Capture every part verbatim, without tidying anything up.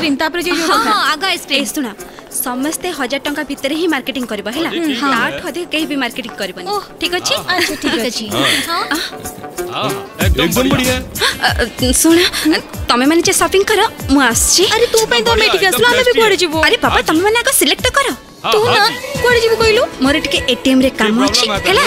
Ice cream तापर जे हां हां आगा आइसक्रीम सुना समस्ते हजार टंका भीतर ही मार्केटिंग करबा हैला आठ अधिक कहीं भी मार्केटिंग करबनी ठीक अछि अच्छा ठीक अछि हां एकदम बढ़िया सुना तमे माने जे शॉपिंग करो मु आछि अरे तू पे तो मेटिक असला हमें भी कोड़े जीवो अरे पापा तमे माने आको सिलेक्ट करो तू ना कोड़े जीवो कइलु मोर टिके एटीएम रे काम अछि हैला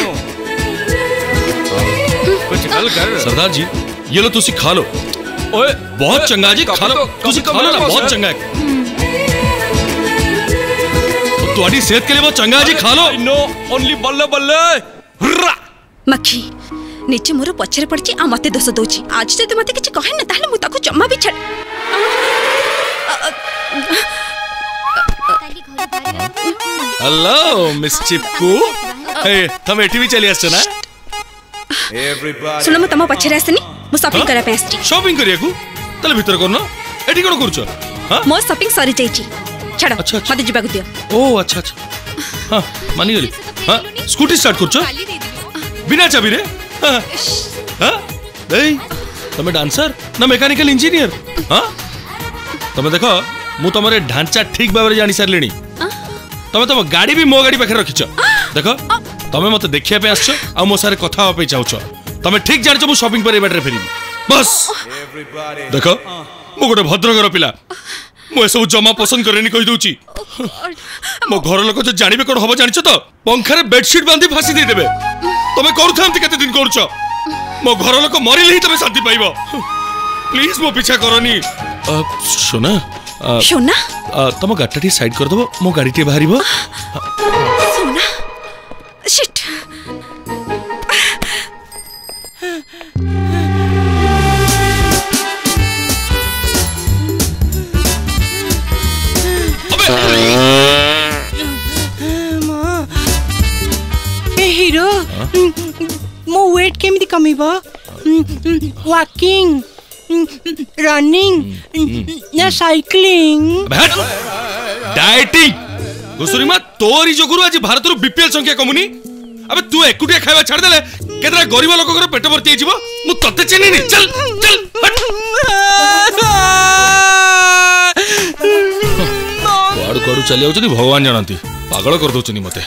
कुछ गल कर सरदार जी ये लो तुसी खा लो ओए बहुत चंगा जी खा लो तुसी खा लो ना बहुत चंगा है तुम्हारी सेहत के लिए बहुत चंगा है जी खा लो नो ओनली बल्ले बल्ले मक्खी नीचे मोर पछरे पड़ची आ मते दोष दोची आज जदि मते किछ कहे न ताले मु ताको जम्मा भी छड हेलो मिस चिपकू ए तुम एठी भी चली आछो ना सुनो मु तम पछरे आसनी मु शॉपिंग करा पे आछी शॉपिंग करिया को तले भीतर करनो एठी कोन करछो हां मो शॉपिंग सरी जाईची छड़ मते जिबा को दियो ओ अच्छा अच्छा हां मानी गेली हां स्कूटी स्टार्ट करछो बिना चाबी रे हां हां देई तमे डांसर ना मैकेनिकल इंजीनियर हां तमे देखो मु तमरे ढांचा ठीक बाबरे जानि सारलेनी तमे तम गाड़ी भी मो गाड़ी पाखे रखिछो देखो तमे मते देखिया पे आछो आ मो सारे कथा पे चाहछो तमे ठीक जानछो मु शॉपिंग पर ए बाटरे फेरिबी बस देखो मु गोटे भद्रगर पिला मु सब जमा पसंद करेनी कहि दोची मो घर लोक जो जानिबे कोन हबो जानिछो तो पंखा रे बेडशीट बांधी फांसी दे देबे तमे करूथांती केते दिन करछो मो घर लोक मरिले ही तमे शांति पाइबो प्लीज मो पीछा करनी सोना सोना तम गाड़ी साइड कर दबो मो गाड़ी टे बाहरिबो सोना शिट हीरो मो वेट केमिति कमिबो वॉकिंग रनिंग ना साइक्लिंग डाइटिंग घुसुरी मा तोरी जो गुरु आज भारत रो बीपीएल संख्या कमुनी अबे तू एकुटिया खाइबा छाड़ देले केतरा गरीब लोक घर पेट भर्ती हे जीवो मु तते चिनी नी चल चल वाडू कोडू चली आउछनी भगवान जानती पागल कर दोछनी मते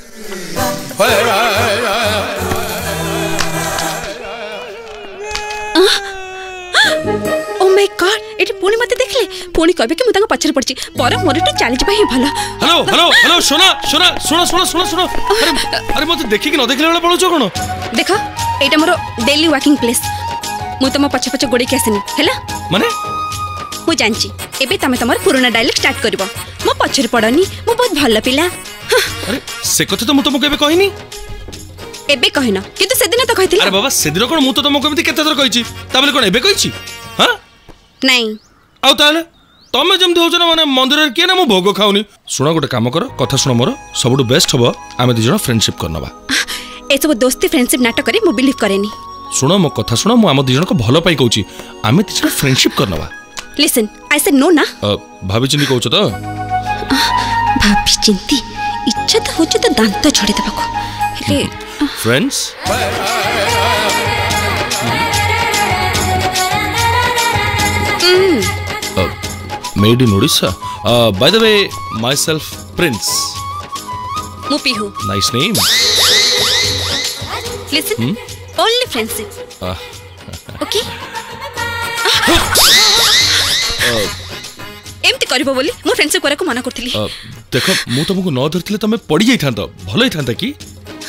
ओ माय गॉड एटी पुणी मते देखले पुणी कहबे कि मु तांग पछर पड़ची पर मोर तो चली जबा ही भलो हेलो हेलो हेलो सोना सोना सोना सोना सोना सोना अरे अरे मते देखि कि न देखले वाला पळुचो कोन देखो एटा मोर डेली वॉकिंग प्लेस मु तम पछ पछ गोडी के आसनी हैला माने मु जानची एबे तमे तमर पुराना डायलॉग स्टार्ट करबो मो पछर पड़नी मु बहुत भलो पिला अरे से कथे तो मु तुमको एबे कहिनी एबे कहिना किंतु सेदिन तो कहिथिला अरे बाबा सेदिन कोन मु तो तुमको एमती केते थर कहिची ताबले कोन एबे कहिची हां नहीं आउ ताले तमे जेमती होछ ना माने मंदिर के ना मु भोग खाउनी सुना गोटे काम कर कथा सुन मोर सबटु बेस्ट हबो आमे दि जण फ्रेंडशिप करनबा ए सब दोस्ती फ्रेंडशिप नाटक करे मु बिलीव करेनी सुनो मो कथा सुनो मु आम दि जण को भलो पाई कहूची आमे दि जण फ्रेंडशिप करनबा लिसन आई सेड नो ना भाभी चिंती कहूछ तो भाभी चिंती इच्छा तो होछ तो दांत छोड़े देबको हेले friends Made in Odisha. Uh, by the way, myself Prince. Mupihu. Nice name. Listen, hmm? only friendship. Uh. Okay. एमती करबो बोली मो फ्रेंडशिप करे को मना करथिली देखो मु तुमको न धरथिले तमे पड़ी जाई थांतो भलो ही थांता की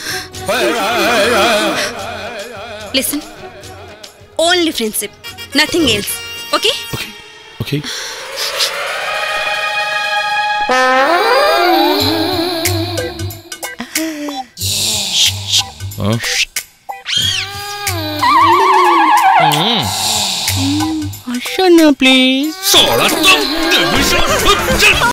Listen, only friendship, nothing else. Okay? Okay. Okay. Huh? Ashana, please. Sola,